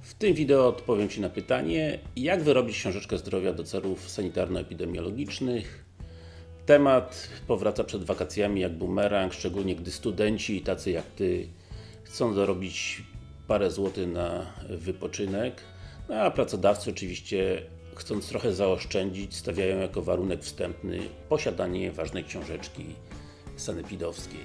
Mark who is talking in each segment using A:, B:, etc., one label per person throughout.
A: W tym wideo odpowiem Ci na pytanie, jak wyrobić książeczkę zdrowia do celów sanitarno-epidemiologicznych. Temat powraca przed wakacjami jak bumerang, szczególnie gdy studenci, tacy jak Ty, chcą zarobić parę złotych na wypoczynek, a pracodawcy oczywiście, chcąc trochę zaoszczędzić, stawiają jako warunek wstępny posiadanie ważnej książeczki sanepidowskiej.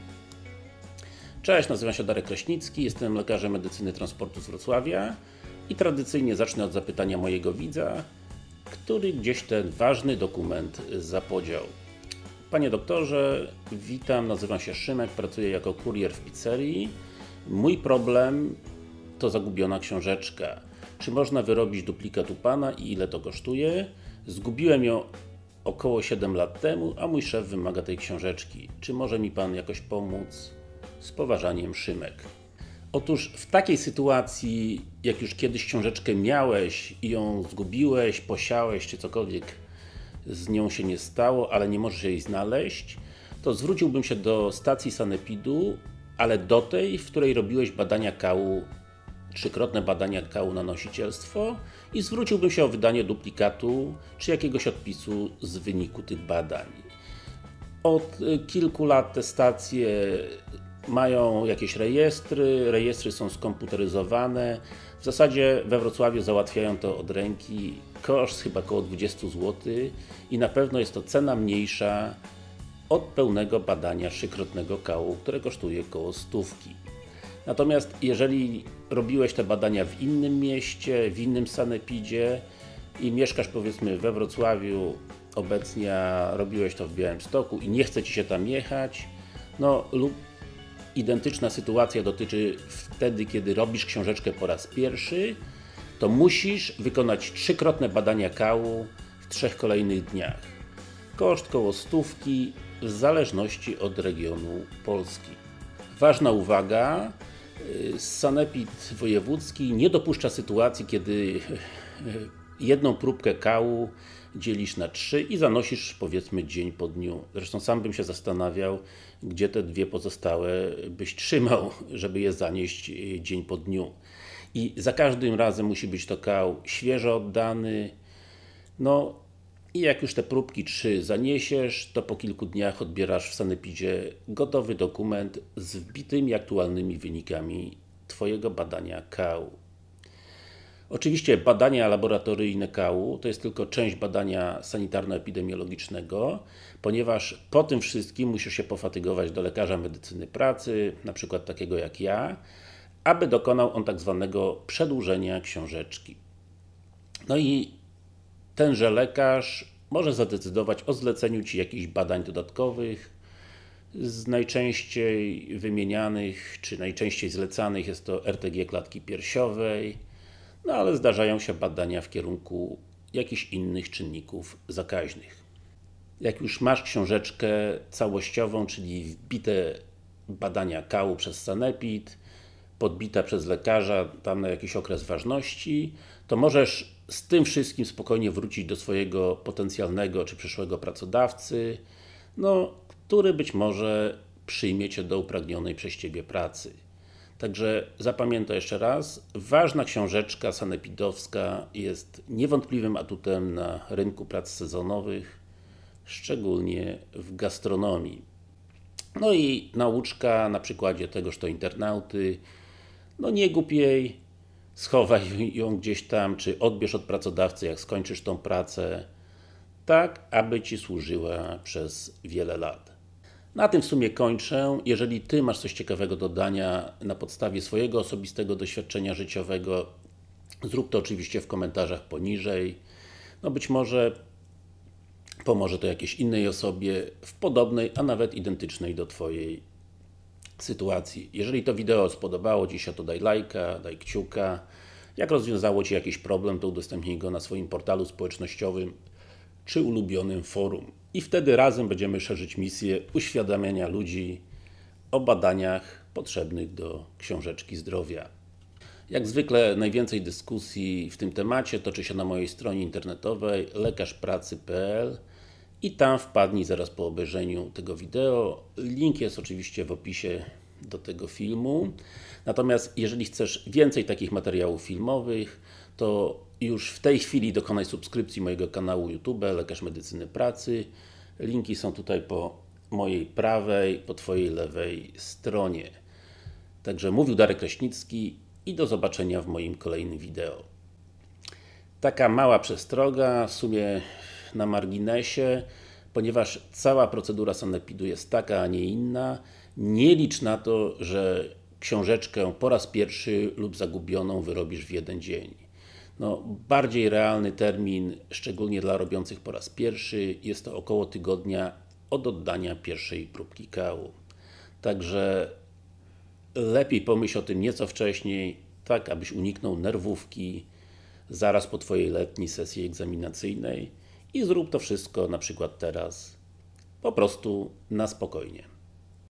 A: Cześć, nazywam się Darek Kraśnicki, jestem lekarzem medycyny transportu z Wrocławia i tradycyjnie zacznę od zapytania mojego widza, który gdzieś ten ważny dokument zapodział. Panie doktorze, witam, nazywam się Szymek, pracuję jako kurier w pizzerii. Mój problem to zagubiona książeczka. Czy można wyrobić duplikat u Pana i ile to kosztuje? Zgubiłem ją około 7 lat temu, a mój szef wymaga tej książeczki. Czy może mi Pan jakoś pomóc? Z poważaniem, Szymek. Otóż w takiej sytuacji, jak już kiedyś książeczkę miałeś i ją zgubiłeś, posiałeś, czy cokolwiek z nią się nie stało, ale nie możesz jej znaleźć, to zwróciłbym się do stacji sanepidu, ale do tej, w której robiłeś badania kału, trzykrotne badania kału na nosicielstwo i zwróciłbym się o wydanie duplikatu, czy jakiegoś odpisu z wyniku tych badań. Od kilku lat te stacje mają jakieś rejestry są skomputeryzowane. W zasadzie we Wrocławiu załatwiają to od ręki. Koszt chyba około 20 zł i na pewno jest to cena mniejsza od pełnego badania trzykrotnego kału, które kosztuje około 100. Natomiast jeżeli robiłeś te badania w innym mieście, w innym sanepidzie i mieszkasz powiedzmy we Wrocławiu obecnie, a robiłeś to w Białymstoku i nie chce Ci się tam jechać, lub identyczna sytuacja dotyczy wtedy, kiedy robisz książeczkę po raz pierwszy, to musisz wykonać trzykrotne badania kału w 3 kolejnych dniach. Koszt około 100 w zależności od regionu Polski. Ważna uwaga, sanepid wojewódzki nie dopuszcza sytuacji, kiedy jedną próbkę kału dzielisz na 3 i zanosisz powiedzmy dzień po dniu. Zresztą sam bym się zastanawiał, gdzie te dwie pozostałe byś trzymał, żeby je zanieść dzień po dniu. I za każdym razem musi być to kał świeżo oddany. I jak już te próbki 3 zaniesiesz, to po kilku dniach odbierasz w sanepidzie gotowy dokument z wbitymi aktualnymi wynikami Twojego badania kału. Oczywiście badania laboratoryjne kału to jest tylko część badania sanitarno-epidemiologicznego, ponieważ po tym wszystkim musisz się pofatygować do lekarza medycyny pracy, na przykład takiego jak ja, aby dokonał on tak zwanego przedłużenia książeczki. I tenże lekarz może zadecydować o zleceniu Ci jakichś badań dodatkowych. Z najczęściej wymienianych, czy najczęściej zlecanych jest to RTG klatki piersiowej, ale zdarzają się badania w kierunku jakichś innych czynników zakaźnych. Jak już masz książeczkę całościową, czyli wbite badania kału przez sanepid, podbita przez lekarza tam na jakiś okres ważności, to możesz z tym wszystkim spokojnie wrócić do swojego potencjalnego czy przyszłego pracodawcy, który być może przyjmie Cię do upragnionej przez Ciebie pracy. Także zapamiętaj jeszcze raz, ważna książeczka sanepidowska jest niewątpliwym atutem na rynku prac sezonowych, szczególnie w gastronomii. I nauczka na przykładzie tegoż to internauty, nie gub jej, schowaj ją gdzieś tam, czy odbierz od pracodawcy, jak skończysz tą pracę, tak aby Ci służyła przez wiele lat. Na tym w sumie kończę. Jeżeli Ty masz coś ciekawego do dodania na podstawie swojego osobistego doświadczenia życiowego, zrób to oczywiście w komentarzach poniżej. Być może pomoże to jakiejś innej osobie w podobnej, a nawet identycznej do Twojej sytuacji. Jeżeli to wideo spodobało Ci się, to daj lajka, daj kciuka. Jak rozwiązało Ci jakiś problem, to udostępnij go na swoim portalu społecznościowym czy ulubionym forum. I wtedy razem będziemy szerzyć misję uświadamiania ludzi o badaniach potrzebnych do książeczki zdrowia. Jak zwykle najwięcej dyskusji w tym temacie toczy się na mojej stronie internetowej lekarzpracy.pl i tam wpadnij zaraz po obejrzeniu tego wideo. Link jest oczywiście w opisie do tego filmu. Natomiast jeżeli chcesz więcej takich materiałów filmowych, to już w tej chwili dokonaj subskrypcji mojego kanału YouTube Lekarz Medycyny Pracy. Linki są tutaj po mojej prawej, po Twojej lewej stronie. Także mówił Darek Kraśnicki i do zobaczenia w moim kolejnym wideo. Taka mała przestroga, w sumie na marginesie, ponieważ cała procedura sanepidu jest taka, a nie inna, nie licz na to, że książeczkę po raz pierwszy lub zagubioną wyrobisz w jeden dzień. Bardziej realny termin, szczególnie dla robiących po raz pierwszy, jest to około tygodnia od oddania pierwszej próbki kału. Także lepiej pomyśl o tym nieco wcześniej, tak abyś uniknął nerwówki zaraz po Twojej letniej sesji egzaminacyjnej i zrób to wszystko na przykład teraz po prostu na spokojnie.